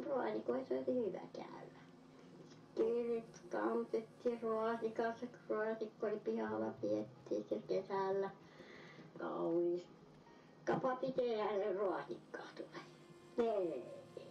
ruotikoissa oli hyvä käydä. Kirit kampittiin ruotikassa, kun ruotikko oli pihalla piettiin se kesällä. Kaunis. Kapa pitää ruotikkaa tulee. Ei.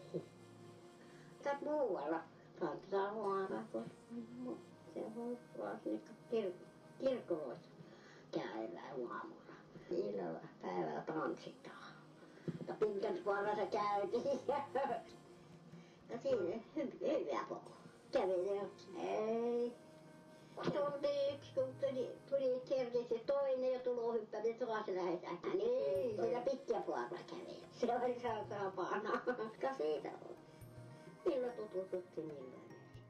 Tät muualla. Tanssitaan huoraa, kun se on ruotikka kirkoissa käydään aamulla. Illalla päivällä tanssitaan. Ja Pinkensvuorossa käytiin. Ja siinä hyvä polku. Kävelee. Ei. Tuli yksi, kun tuli kerkesi toinen ja tulo hyppäsi taas lähdetään. Niin, siellä pitkä vuorolla kävelee. Se oli saapana. Ka siitä on. Milloin tutustuttiin milloin?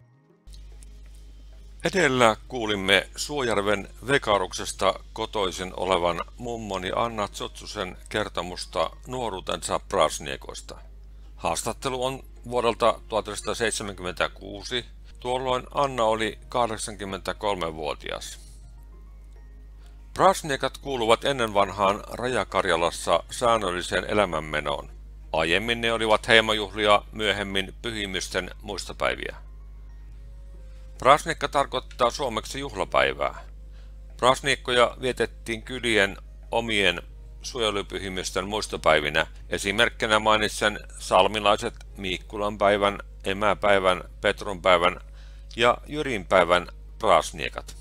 Edellä kuulimme Suojärven Vekaruksesta kotoisin olevan mummoni Anna Tsotsusen kertomusta nuoruutensa Prasniekoista. Haastattelu on vuodelta 1976. Tuolloin Anna oli 83-vuotias. Prasniekat kuuluvat ennen vanhaan Raja-Karjalassa säännölliseen elämänmenoon. Aiemmin ne olivat heimojuhlia, myöhemmin pyhimysten muistopäiviä. Prasniekka tarkoittaa suomeksi juhlapäivää. Prasniekkoja vietettiin kylien omien suojelupyhimysten muistopäivinä. Esimerkkinä mainitsen salmilaiset Miikkulan päivän, emäpäivän, Petrunpäivän ja Jyrinpäivän prasniekat.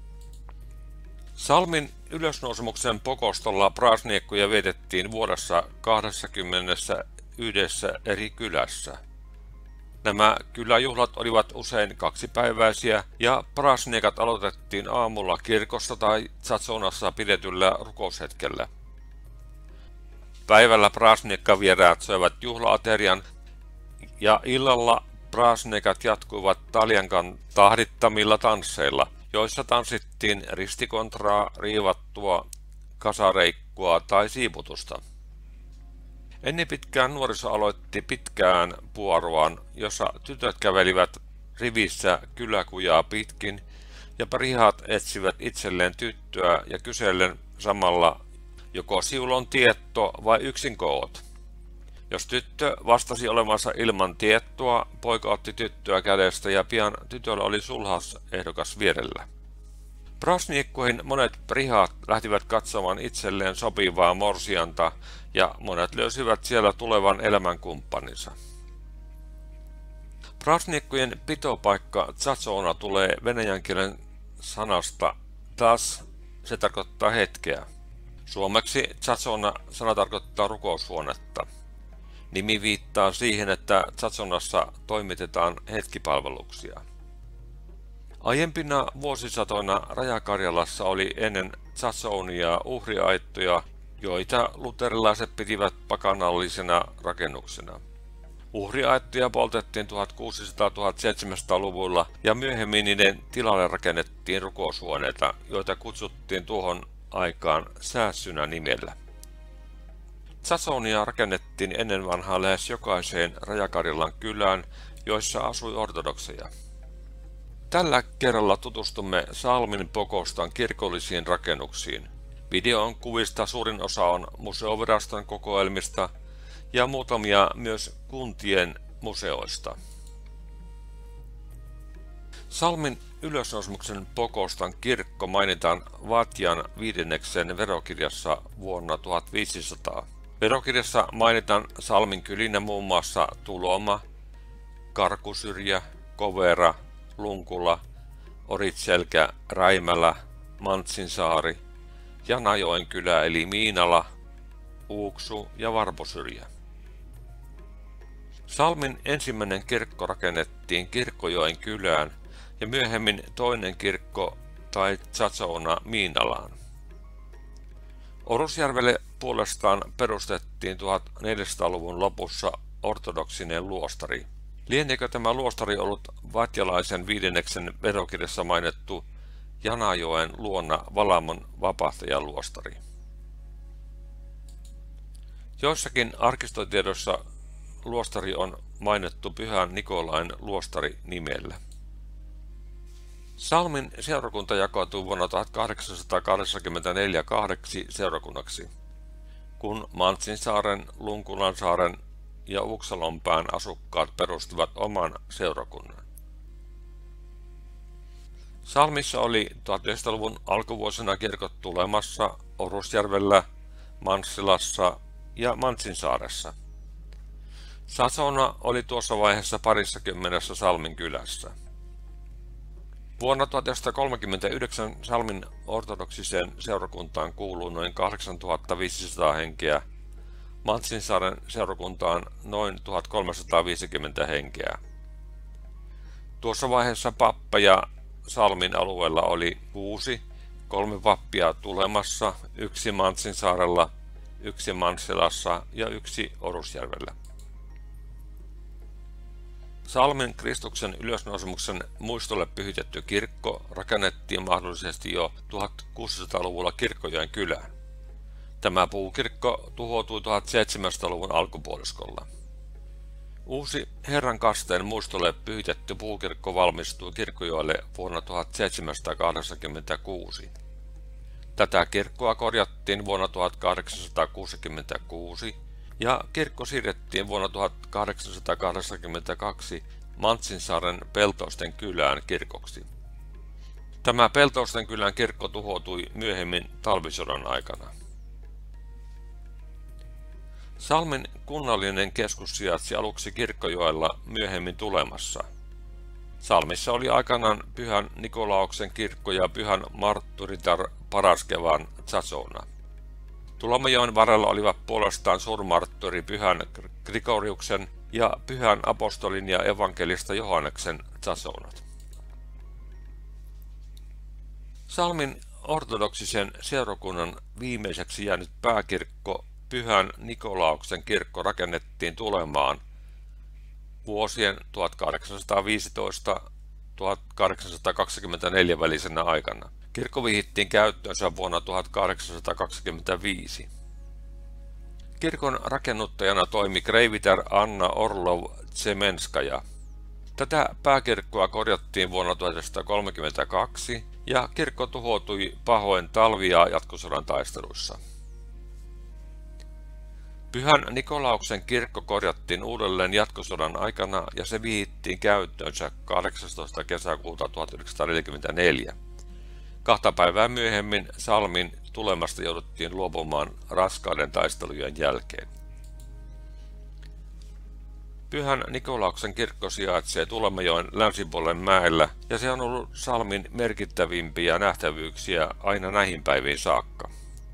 Salmin ylösnousemuksen pokostolla prasniekkoja vietettiin vuodessa 21 eri kylässä. Nämä kyläjuhlat olivat usein kaksipäiväisiä ja prasniekat aloitettiin aamulla kirkossa tai tsatsonassa pidetyllä rukoushetkellä. Päivällä prasniekkavieraat söivät juhlaaterian ja illalla prasniekat jatkuivat Taljankan tahdittamilla tansseilla, joissa tanssittiin ristikontraa, riivattua, kasareikkua tai siiputusta. Ennen pitkään nuoriso aloitti pitkään puoroaan, jossa tytöt kävelivät rivissä kyläkujaa pitkin ja prihat etsivät itselleen tyttöä ja kysellen samalla joko sinulla on tietto vai yksin oot. Jos tyttö vastasi olevansa ilman tiettoa, poika otti tyttöä kädestä ja pian tytöllä oli sulhas ehdokas vierellä. Prasniekkoihin monet prihat lähtivät katsomaan itselleen sopivaa morsianta ja monet löysivät siellä tulevan elämänkumppaninsa. Prasniekkojen pitopaikka tsatsona tulee venäjän kielen sanasta tas, se tarkoittaa hetkeä. Suomeksi tsatsona sana tarkoittaa rukoushuonetta. Nimi viittaa siihen, että tsatsonassa toimitetaan hetkipalveluksia. Aiempina vuosisatoina Raja-Karjalassa oli ennen tsatsonia uhriaittoja, joita luterilaiset pitivät pakanallisena rakennuksena. Uhriaittoja poltettiin 1600-1700-luvulla ja myöhemmin niiden tilalle rakennettiin rukoushuoneita, joita kutsuttiin tuohon aikaan säässynä nimellä. Tsatsonia rakennettiin ennen vanhaa lähes jokaiseen Raja-Karjalan kylään, joissa asui ortodokseja. Tällä kerralla tutustumme Salmin pokostan kirkollisiin rakennuksiin. Videon kuvista suurin osa on museoviraston kokoelmista ja muutamia myös kuntien museoista. Salmin ylösnousemuksen pokostan kirkko mainitaan Vatjan 5. verokirjassa vuonna 1500. Verokirjassa mainitaan Salmin kylinä muun muassa Tuloma, Karkusyrjä, Kovera, Lunkula, Oritselkä, Räimälä, Mantsinsaari, Janajoen kylä eli Miinala, Uuksu ja Varposyrjä. Salmin ensimmäinen kirkko rakennettiin Kirkkojoen kylään ja myöhemmin toinen kirkko tai tsatsona Miinalaan. Orusjärvelle puolestaan perustettiin 1400-luvun lopussa ortodoksinen luostari. Lieneekö tämä luostari ollut vatjalaisen 5. verokirjassa mainittu Janajoen luona Valamon vapahtajaluostari? Joissakin arkistotiedoissa luostari on mainittu Pyhän Nikolain luostari nimellä. Salmin seurakunta jakautui vuonna 1884 kahdeksi seurakunnaksi. Kun Mantsinsaaren, Lunkulansaaren ja Uksalonpään asukkaat perustivat oman seurakunnan. Salmissa oli 1900-luvun alkuvuosina kirkot Tulemassa, Orusjärvellä, Manssilassa ja Mantsinsaaressa. Satsona oli tuossa vaiheessa parissakymmenessä Salmin kylässä. Vuonna 1939 Salmin ortodoksiseen seurakuntaan kuuluu noin 8500 henkeä, Mantsinsaaren seurakuntaan noin 1350 henkeä. Tuossa vaiheessa pappeja Salmin alueella oli 6, 3 pappia Tulemassa, 1 Mantsinsaarella, 1 Manssilassa ja 1 Orusjärvellä. Salmin Kristuksen ylösnousemuksen muistolle pyhitetty kirkko rakennettiin mahdollisesti jo 1600-luvulla Kirkkojoen kylään. Tämä puukirkko tuhoutui 1700-luvun alkupuoliskolla. Uusi Herran kasteen muistolle pyhitetty puukirkko valmistui Kirkkojoelle vuonna 1786. Tätä kirkkoa korjattiin vuonna 1866 ja kirkko siirrettiin vuonna 1882 Mantsinsaaren Peltoisten kylään kirkoksi. Tämä Peltoisten kylän kirkko tuhoutui myöhemmin talvisodan aikana. Salmin kunnallinen keskus sijaitsi aluksi Kirkkojoella, myöhemmin Tulemassa. Salmissa oli aikanaan Pyhän Nikolauksen kirkko ja Pyhän Martturitar Paraskevan Satsona. Tulomajoen varrella olivat puolestaan suurmartturi Pyhän Grigoriuksen ja Pyhän apostolin ja evankelista Johanneksen Satsonat. Salmin ortodoksisen seurakunnan viimeiseksi jäänyt pääkirkko Pyhän Nikolauksen kirkko rakennettiin Tulemaan vuosien 1815–1824 välisenä aikana. Kirkko vihittiin käyttöönsä vuonna 1825. Kirkon rakennuttajana toimi kreivitär Anna Orlov-Tsemenskaja. Tätä pääkirkkoa korjattiin vuonna 1932 ja kirkko tuhoutui pahoin talvi- ja jatkosodan taisteluissa. Pyhän Nikolauksen kirkko korjattiin uudelleen jatkosodan aikana ja se vihittiin käyttöönsä 18. kesäkuuta 1944. 2 päivää myöhemmin Salmin Tulemasta jouduttiin luopumaan raskaiden taistelujen jälkeen. Pyhän Nikolauksen kirkko sijaitsee Tulemajoen länsipuolen mäellä ja se on ollut Salmin merkittävimpiä nähtävyyksiä aina näihin päiviin saakka.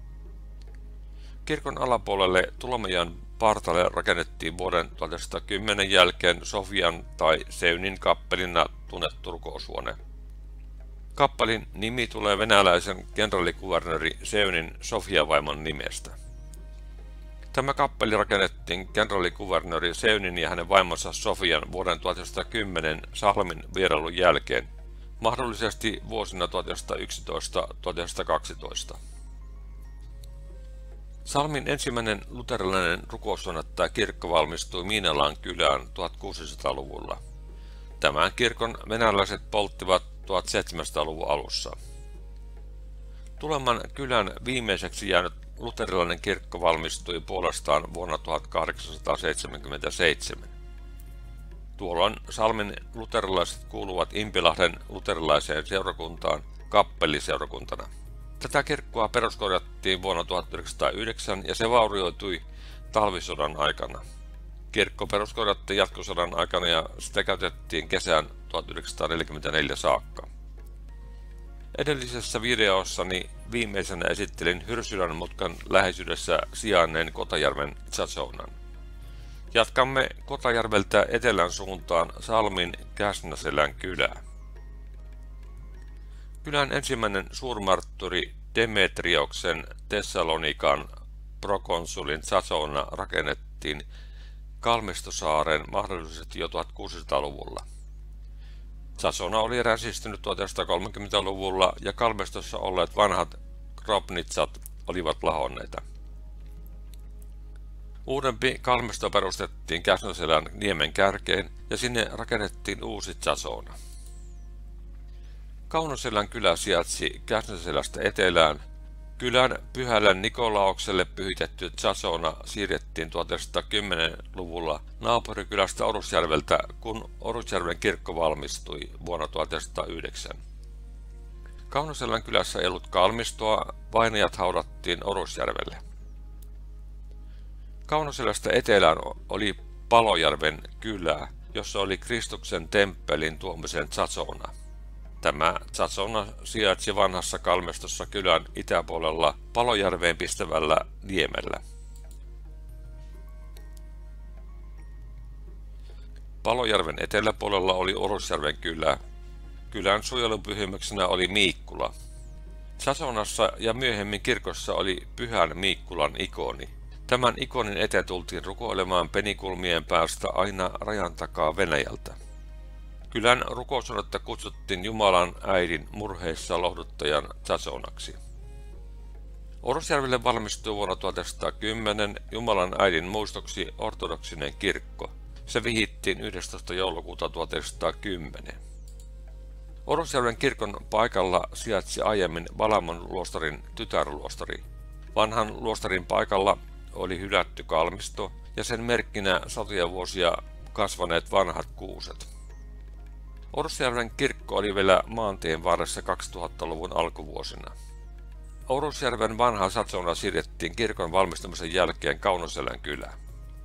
Kirkon alapuolelle Tulemajoen partalle rakennettiin vuoden 1910 jälkeen Sofian tai Seunin kappelina tunnettu rukoushuone. Kappelin nimi tulee venäläisen kenraalikuvernööri Seunin Sofia-vaimon nimestä. Tämä kappeli rakennettiin kenraalikuvernööri Seunin ja hänen vaimonsa Sofian vuoden 1910 Salmin vierailun jälkeen, mahdollisesti vuosina 1911–1912. Salmin ensimmäinen luterilainen rukoushuone tai kirkko valmistui Miinalan kylään 1600-luvulla. Tämän kirkon venäläiset polttivat 1700-luvun alussa. Tuleman kylän viimeiseksi jäänyt luterilainen kirkko valmistui puolestaan vuonna 1877. Tuolloin Salmin luterilaiset kuuluvat Impilahden luterilaiseen seurakuntaan kappeliseurakuntana. Tätä kirkkoa peruskorjattiin vuonna 1909 ja se vaurioitui talvisodan aikana. Kirkko peruskorjattiin jatkosodan aikana ja sitä käytettiin kesään 1944 saakka. Edellisessä videossani viimeisenä esittelin Hyrsylän mutkan läheisyydessä sijainneen Kotajärven Satsonan. Jatkamme Kotajärveltä etelän suuntaan Salmin Käsnäselän kylää. Kylän ensimmäinen suurmartturi Demetrioksen Tessalonikan prokonsulin Satsona rakennettiin Kalmistosaaren mahdollisesti jo 1600-luvulla. Satsona oli räsistynyt 1930-luvulla ja Kalmistossa olleet vanhat grobnitsat olivat lahonneita. Uudempi Kalmisto perustettiin Käsnäselän niemen kärkeen ja sinne rakennettiin uusi Satsona. Kaunoselän kylä sijaitsi Käsnäselästä etelään Kylän Pyhälle Nikolaukselle pyhitetty Zasona siirrettiin 1910-luvulla naapurikylästä Orusjärveltä, kun Orusjärven kirkko valmistui vuonna 1909. Kaunoselän kylässä ei ollut kalmistoa, vainajat haudattiin Orusjärvelle. Kaunoselästä etelään oli Palojärven kylä, jossa oli Kristuksen temppelin tuomisen Zasona. Tämä Zasona sijaitsi vanhassa kalmistossa kylän itäpuolella Palojärveen pistävällä niemellä. Palojärven eteläpuolella oli Orusjärven kylä. Kylän suojelupyhimyksenä oli Miikkula. Zasonassa ja myöhemmin kirkossa oli Pyhän Miikkulan ikoni. Tämän ikonin eteen tultiin rukoilemaan penikulmien päästä aina rajan takaa Venäjältä. Kylän rukoushuonetta kutsuttiin Jumalan äidin murheissa lohduttajan Zasonaksi. Orusjärvelle valmistui vuonna 1910 Jumalan äidin muistoksi ortodoksinen kirkko. Se vihittiin 11. joulukuuta 1910. Orusjärven kirkon paikalla sijaitsi aiemmin Valamon luostarin tytärluostari. Vanhan luostarin paikalla oli hylätty kalmisto ja sen merkkinä satoja vuosia kasvaneet vanhat kuuset. Orusjärven kirkko oli vielä maantien varressa 2000-luvun alkuvuosina. Orusjärven vanha Zatsona siirrettiin kirkon valmistumisen jälkeen Kaunoselän kylään.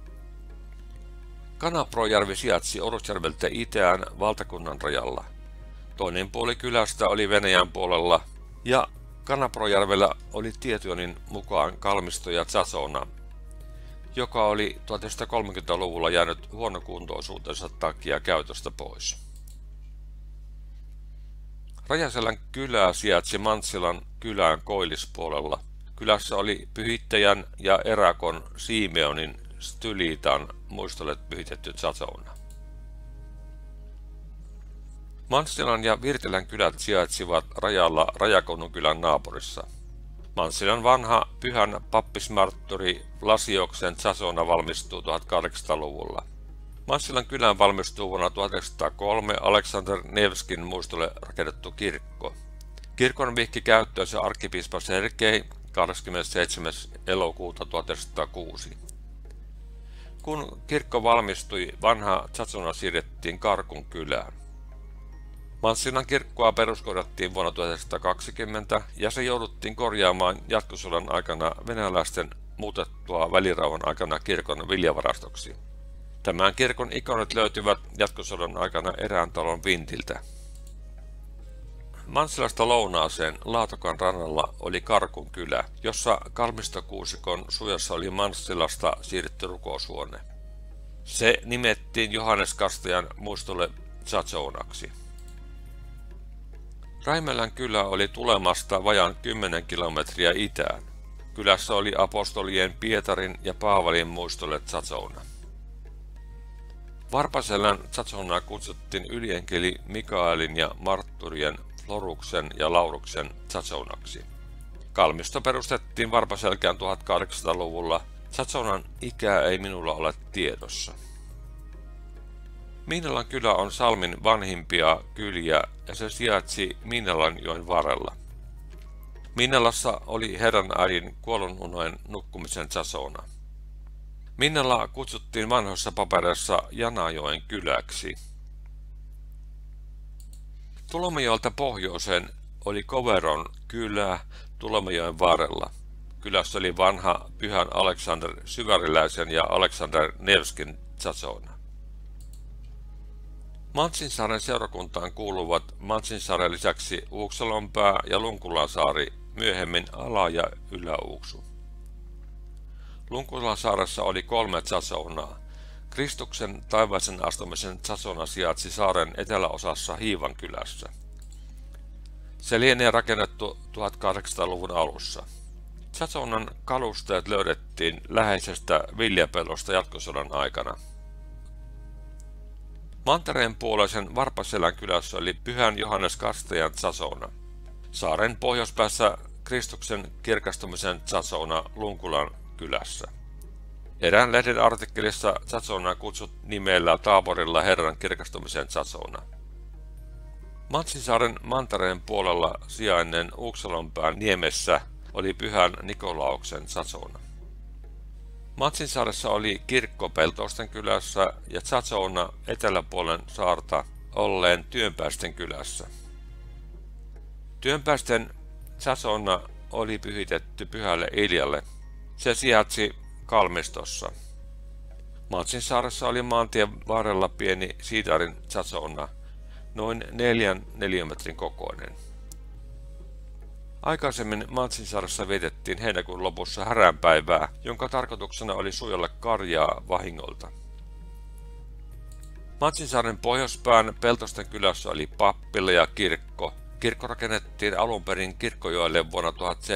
Kanaprojärvi sijaitsi Orusjärveltä itään valtakunnan rajalla. Toinen puoli kylästä oli Venäjän puolella ja Kanaprojärvellä oli tietojen mukaan kalmisto ja Zatsona, joka oli 1930-luvulla jäänyt huonokuntoisuutensa takia käytöstä pois. Rajaselän kylä sijaitsi Mantsilan kylän koillispuolella. Kylässä oli pyhittäjän ja erakon Simeonin Stylitan muistolle pyhitetty Zatsona. Mantsilan ja Virtelän kylät sijaitsivat rajalla Rajakonunkylän naapurissa. Mantsilan vanha pyhän pappismartturi Vlasioksen Zatsona valmistui 1800-luvulla. Mantsilan kylään valmistui vuonna 1903 Aleksander Nevskin muistolle rakennettu kirkko. Kirkon vihki käyttöönsä arkkipiispa Sergei 27. elokuuta 1906. Kun kirkko valmistui, vanha Zatsona siirrettiin Karkun kylään. Mantsilan kirkkoa peruskorjattiin vuonna 1920 ja se jouduttiin korjaamaan jatkosodan aikana venäläisten muutettua välirauhan aikana kirkon viljavarastoksi. Tämän kirkon ikonit löytyvät jatkosodan aikana erään talon vintiltä. Mantsilasta lounaaseen Laatokan rannalla oli Karkun kylä, jossa kalmistokuusikon sujassa oli Mantsilasta siirretty rukoushuone. Se nimettiin Johannes Kastajan muistolle Zatsonaksi. Raimelän kylä oli Tulemasta vajaan 10 kilometriä itään. Kylässä oli apostolien Pietarin ja Paavalin muistolle Zatsona. Varpaselän Zatsonaa kutsuttiin ylienkeli Mikaelin ja Martturien Floruksen ja Lauruksen Zatsonaksi. Kalmisto perustettiin Varpaselkään 1800-luvulla. Zatsonan ikää ei minulla ole tiedossa. Miinalan kylä on Salmin vanhimpia kyliä ja se sijaitsi Miinalanjoen varrella. Miinalassa oli Herran äidin kuolonunojen nukkumisen Zatsona. Miinala kutsuttiin vanhoissa papereissa Janajoen kyläksi. Tulomajoelta pohjoiseen oli Koveron kylä Tulomajoen varrella. Kylässä oli vanha pyhän Aleksander Syväriläisen ja Aleksander Nevskin Zatsona. Mantsinsaaren seurakuntaan kuuluvat Mantsinsaaren lisäksi Uuksalonpää ja Lunkulansaari, myöhemmin Ala- ja Ylä-Uuksu. Lunkulansaaressa oli 3 Zatsonaa. Kristuksen taivaisen astumisen Zatsona sijaitsi saaren eteläosassa Hiivan kylässä. Se lienee rakennettu 1800-luvun alussa. Zatsonan kalusteet löydettiin läheisestä viljapellosta jatkosodan aikana. Mantereen puoleisen Varpaselän kylässä oli Pyhän Johannes Kastajan Zatsona. Saaren pohjoispäässä Kristuksen kirkastumisen Zatsona Lunkulan kylässä. Erään lehden artikkelissa Zatsona kutsut nimellä Taaborilla Herran kirkastumisen Zatsona. Mantsinsaaren mantereen puolella sijainen Uuksalonpään niemessä oli Pyhän Nikolauksen Tsatsona. Matsinsaaressa oli kirkko Peltosten kylässä ja Tsatsona eteläpuolen saarta olleen Työnpäästen kylässä. Työnpäästen Tsatsona oli pyhitetty Pyhälle Iljalle. Se sijaitsi Kalmistossa. Matsinsaaressa oli maantien varrella pieni Siidarin Tsatsona, noin 4 neliömetrin kokoinen. Aikaisemmin Matsinsaaressa vietettiin heinäkuun lopussa häränpäivää, jonka tarkoituksena oli suojella karjaa vahingolta. Matsinsaaren pohjoispään Peltosten kylässä oli pappila ja kirkko. Kirkko rakennettiin alun perin Kirkkojoelle vuonna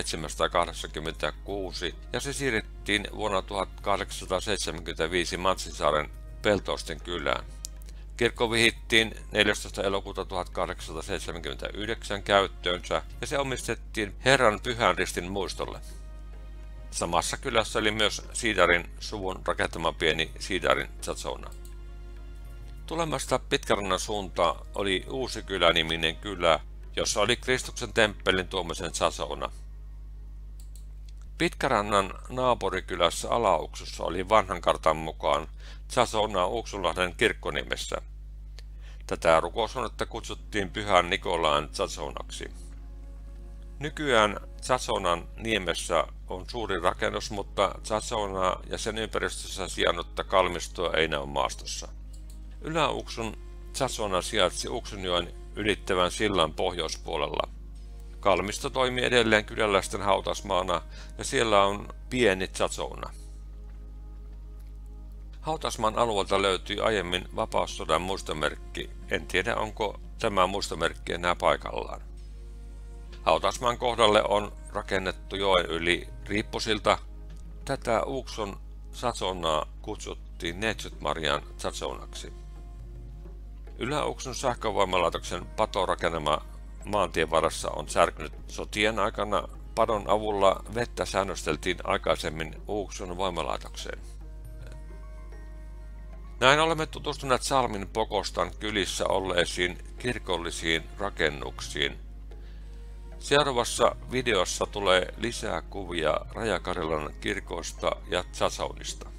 1786 ja se siirrettiin vuonna 1875 Matsinsaaren Peltosten kylään. Kirkko vihittiin 14. elokuuta 1879 käyttöönsä ja se omistettiin Herran Pyhän Ristin muistolle. Samassa kylässä oli myös Siidarin suvun rakentama pieni Siidarin Tsatsona. Tulemasta Pitkärannan suuntaan oli Uusikylä-niminen kylä, jossa oli Kristuksen temppelin tuomisen Tsatsona. Pitkärannan naapurikylässä Alauksussa oli vanhan kartan mukaan Tsatsona Uuksunlahden kirkkonimessä. Tätä rukoushuonetta kutsuttiin Pyhän Nikolain Tsatsonaksi. Nykyään Tsatsonan niemessä on suuri rakennus, mutta Tsatsonaa ja sen ympäristössä sijainnutta kalmistoa ei näy maastossa. Ylä-Uuksun Tsatsona sijaitsi Uuksunjoen ylittävän sillan pohjoispuolella. Kalmisto toimii edelleen kyläläisten hautasmaana ja siellä on pieni Tsatsona. Hautasmaan alueelta löytyi aiemmin vapaussodan muistomerkki. En tiedä, onko tämä muistomerkki enää paikallaan. Hautasmaan kohdalle on rakennettu joen yli riippusilta. Tätä Uuksun Tsatsonaa kutsuttiin Neitsyt Marian Tsatsonaksi. Ylä-Uuksun sähkövoimalaitoksen paton rakennama maantien varassa on särkynyt sotien aikana. Padon avulla vettä säännösteltiin aikaisemmin Uuksun voimalaitokseen. Näin olemme tutustuneet Salmin Pokostan kylissä olleisiin kirkollisiin rakennuksiin. Seuraavassa videossa tulee lisää kuvia Raja-Karjalan kirkosta ja Tsatsonista.